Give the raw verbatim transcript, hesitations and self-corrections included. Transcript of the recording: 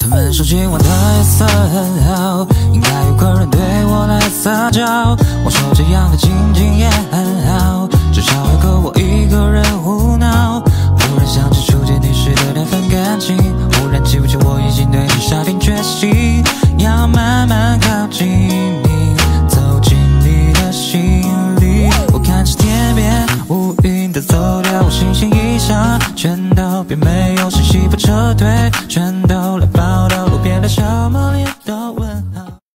他们说今晚的夜色很好，应该有个人对我来撒娇。我说这样的情景也很好，至少有个我一个人胡闹。忽然想起初见你时的那份感情，忽然记不起我已经对你下定决心，要慢慢靠近你，走进你的心里。我看着天边乌云都走掉，我星星一闪，全都并没有声息不撤退。